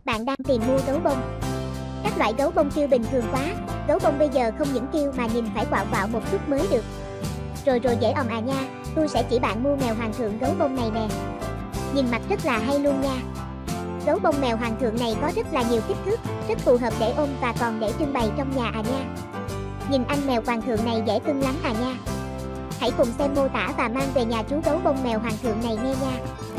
Bạn đang tìm mua gấu bông. Các loại gấu bông kêu bình thường quá. Gấu bông bây giờ không những kêu mà nhìn phải quạo quạo một chút mới được. Rồi dễ òm à nha. Tôi sẽ chỉ bạn mua mèo hoàng thượng gấu bông này nè. Nhìn mặt rất là hay luôn nha. Gấu bông mèo hoàng thượng này có rất là nhiều kích thước, rất phù hợp để ôm và còn để trưng bày trong nhà à nha. Nhìn anh mèo hoàng thượng này dễ cưng lắm à nha. Hãy cùng xem mô tả và mang về nhà chú gấu bông mèo hoàng thượng này nghe nha.